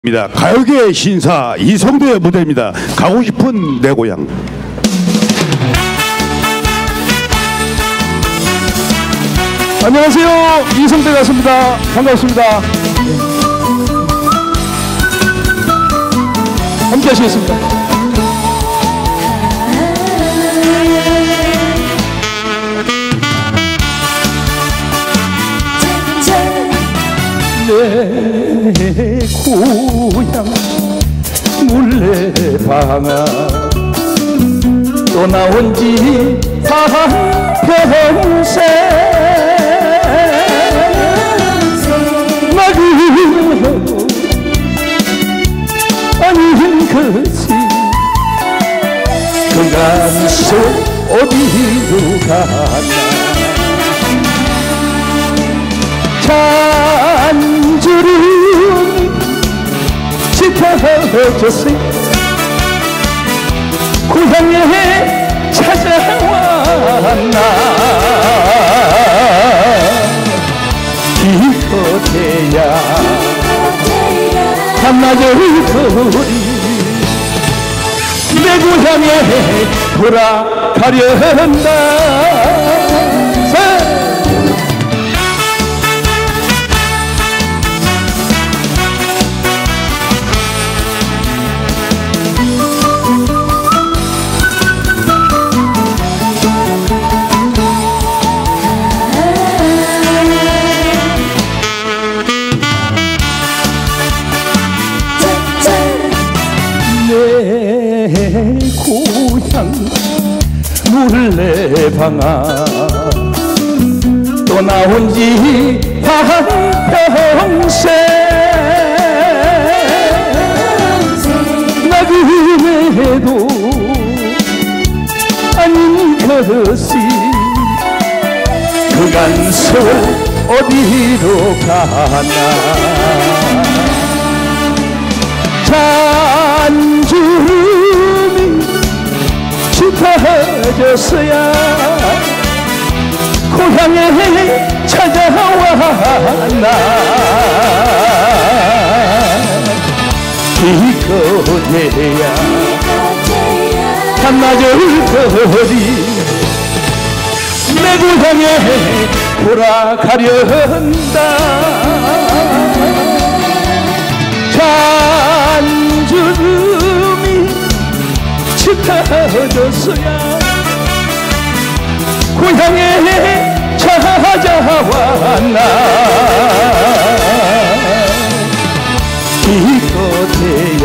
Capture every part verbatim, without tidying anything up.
가요계의 신사 이성대의 무대입니다. 가고 싶은 내 고향. 안녕하세요, 이성대 가수입니다. 반갑습니다. 함께 하시겠습니다. 내 고향 물레방아 또 나온 지 한평생 나그네도 아닌 것이 그간서 어디로 가나 잔주름 짙어졌으니 고향에 찾아왔나 기껏해야 한낮의 거리 내 고향에 돌아가려 한다. 내 고향 물레방아 또 나온 지 한평생 나그네도 아닌 것이 그간 세월 어디로 가나 잔주름이 짙어졌어야 고향에 찾아왔나 기껏해야 한낮의 거리 내 고향에 돌아가려 한다. 잔주름이 짙어졌어야 고향에 찾아왔나 기껏해야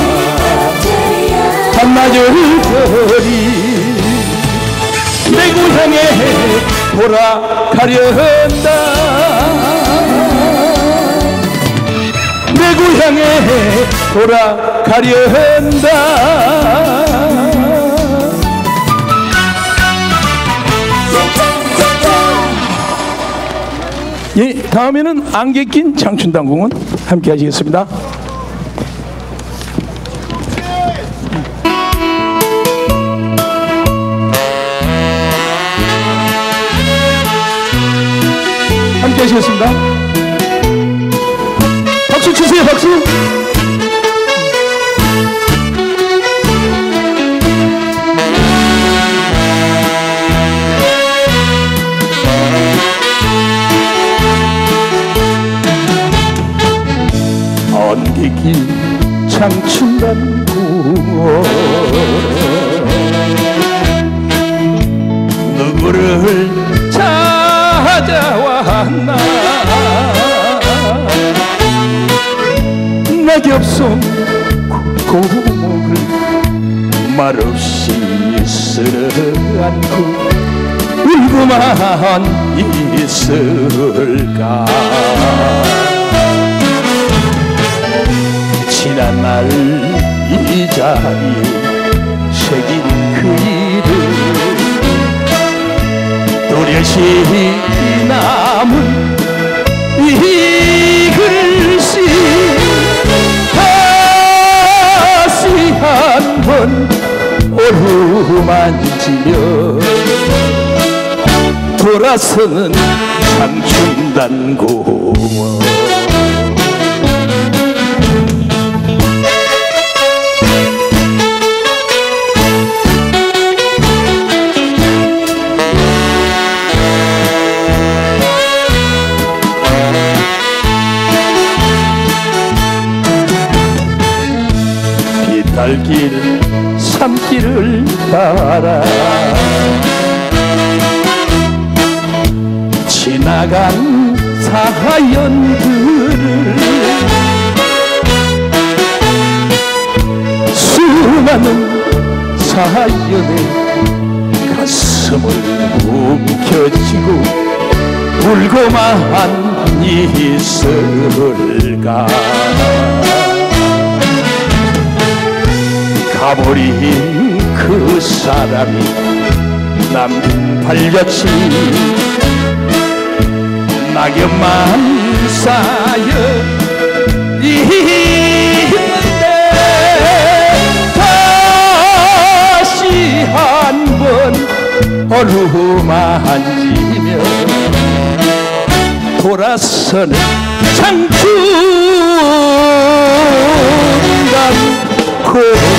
한낮의 거리 내 고향에 돌아가려 한다. 내 고향에 돌아가려 한다. 예, 다음에는 안개 낀 장춘당궁은 함께 하시겠습니다. 함께 하시겠습니다. 박수 치세요, 박수. 안개낀 장춘당궁 누구를 찾아왔나 낙엽송 고목을 말없이 쓸어안고 울고만 있을까. 지난날 이 자리에 새긴 그 이름 또렷이 남은 이 글씨 다시 한번 어루만지며 돌아서는 장춘당궁 살 길 산길을 따라 지나간 사연들을 수많은 사연에 가슴을 움켜쥐고 울고만 있을까. 가버린 그 사람이 남긴 발자취 낙엽만 쌓여 있는데 다시 한번 어루만지며 돌아서는 장춘단 고